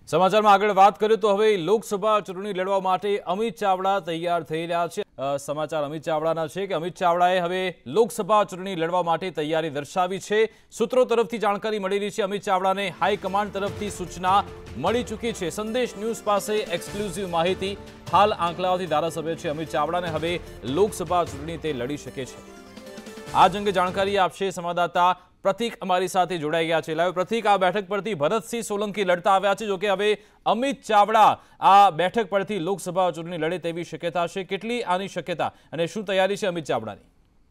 સમાચારમાં આગળ વાત કરીએ તો હવે લોકસભા ચૂંટણી લડવા માટે અમિત ચાવડા તૈયાર થઈ રહ્યા છે। સમાચાર અમિત ચાવડાના છે કે અમિત ચાવડાએ હવે લોકસભા ચૂંટણી લડવા માટે તૈયારી દર્શાવી છે। સૂત્રો તરફથી જાણકારી મળી રહી છે અમિત ચાવડાને હાઈકમાન્ડ તરફથી સૂચના મળી ચૂકી છે। સંદેશ ન્યૂઝ પાસે એક્સક્લુઝિવ માહિતી। હાલ આંકલાઓથી ધારાસભ્ય છે અમિત ચાવડાને હવે લોકસભા ચૂંટણી તે લડી શકે છે। આ અંગે જાણકારી આપશે સંવાદદાતા પ્રતિક અમારી સાથે જોડાઈ ગયા છે। લાઈવ પ્રતિક, આ બેઠક પરથી ભરતસિંહ સોલંકી લડતા આવ્યા છે, જોકે હવે અમિત ચાવડા આ બેઠક પરથી લોકસભા ચૂંટણી લડે તેવી શક્યતા છે। કેટલી આની શક્યતા અને શું તૈયારી છે અમિત ચાવડાની?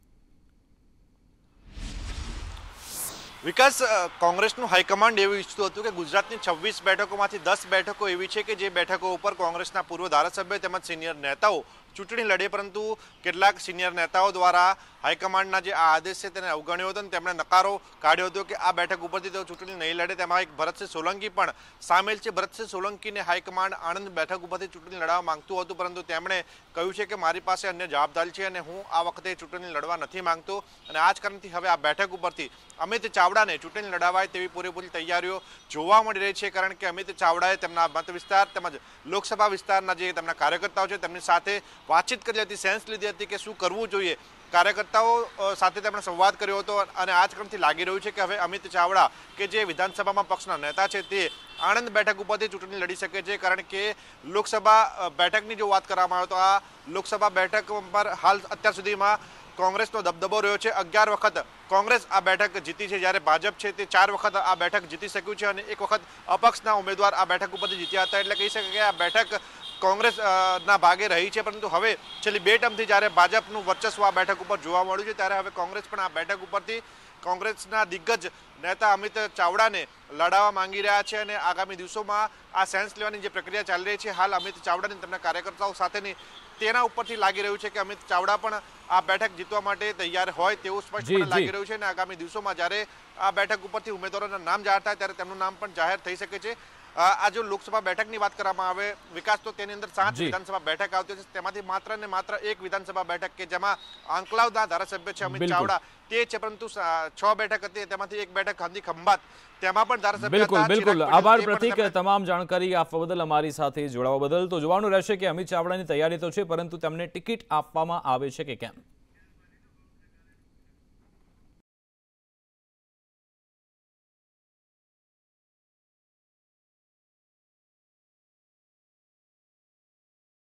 વિકાસ, કોંગ્રેસનું હાઈકમાન્ડ એવું ઈચ્છતું હતું કે ગુજરાતની 26 બેઠકોમાંથી 10 બેઠકો એવી છે કે જે બેઠકો ઉપર કોંગ્રેસના પૂર્વ ધારાસભ્ય તેમજ સિનિયર નેતાઓ ચૂંટણી લડે, પરંતુ કેટલાક સિનિયર નેતાઓ દ્વારા હાઈકમાન્ડના જે આ આદેશ છે તેને અવગણ્યો હતો અને તેમણે નકારો કાઢ્યો હતો કે આ બેઠક ઉપરથી તેઓ ચૂંટણી નહીં લડે। તેમાં એક ભરતસિંહ સોલંકી પણ સામેલ છે। ભરતસિંહ સોલંકીને હાઈકમાન્ડ આણંદ બેઠક ઉપરથી ચૂંટણી લડવા માંગતું હતું, પરંતુ તેમણે કહ્યું છે કે મારી પાસે અન્ય જવાબદારી છે અને હું આ વખતે ચૂંટણી લડવા નથી માંગતો, અને આ જ કારણથી હવે આ બેઠક ઉપરથી અમિત ચાવડાને ચૂંટણી લડાવાય તેવી પૂરેપૂરી તૈયારીઓ જોવા મળી રહી છે। કારણ કે અમિત ચાવડાએ તેમના મત વિસ્તાર તેમજ લોકસભા વિસ્તારના જે તેમના કાર્યકર્તાઓ છે તેમની સાથે વાતચીત કરી હતી, સેન્સ લીધી હતી કે શું કરવું જોઈએ। કાર્યકર્તાઓ સાથે તેમણે સંવાદ કર્યો હતો અને આ જ ક્રમથી લાગી રહ્યું છે કે હવે અમિત ચાવડા કે જે વિધાનસભામાં પક્ષના નેતા છે તે આણંદ બેઠક ઉપરથી ચૂંટણી લડી શકે છે। કારણ કે લોકસભા બેઠકની જો વાત કરવામાં આવે તો આ લોકસભા બેઠક પર હાલ અત્યાર સુધીમાં કોંગ્રેસનો દબદબો રહ્યો છે। 11 વખત કોંગ્રેસ આ બેઠક જીતી છે, જ્યારે ભાજપ છે તે 4 વખત આ બેઠક જીતી શક્યું છે અને 1 વખત અપક્ષના ઉમેદવાર આ બેઠક ઉપરથી જીત્યા હતા। એટલે કહી શકાય કે આ બેઠક કોંગ્રેસના ભાગે રહી છે, પરંતુ હવે છેલ્લી 2 ટર્મથી જ્યારે ભાજપનું વર્ચસ્વ આ બેઠક ઉપર જોવા મળ્યું છે ત્યારે હવે કોંગ્રેસ પણ આ બેઠક ઉપરથી કોંગ્રેસના દિગ્ગજ નેતા અમિત ચાવડાને લડાવવા માંગી રહ્યા છે અને આગામી દિવસોમાં આ સેન્સ લેવાની જે પ્રક્રિયા ચાલી રહી છે હાલ અમિત ચાવડાની તેમના કાર્યકર્તાઓ સાથેની, તેના ઉપરથી લાગી રહ્યું છે કે અમિત ચાવડા પણ આ બેઠક જીતવા માટે તૈયાર હોય તેવું સ્પષ્ટપણે લાગી રહ્યું છે અને આગામી દિવસોમાં જ્યારે આ બેઠક ઉપરથી ઉમેદવારોના નામ જાહેર થાય ત્યારે તેમનું નામ પણ જાહેર થઈ શકે છે। આ જો લોકસભા બેઠકની વાત કરવામાં આવે વિકાસ, તો તેની અંદર 7 વિધાનસભા બેઠક આવતી છે, તેમાંથી માત્ર ને માત્ર 1 વિધાનસભા બેઠક કે જેમાં આંકલાવના ધારાસભ્ય છે અમિત ચાવડા તે છે, પરંતુ 6 બેઠક હતી તેમાંથી 1 બેઠક ગાંધી ખંભાત, તેમાં પણ ધારાસભ્ય હતા। બિલકુલ આભાર પ્રતિક, તમામ જાણકારી આપવા બદલ, અમારી સાથે જોડાવા બદલ। તો જોવાનું રહેશે કે અમિત ચાવડાની તૈયારી તો છે, પરંતુ તેમને ટિકિટ આપવામાં આવે છે કે કેમ।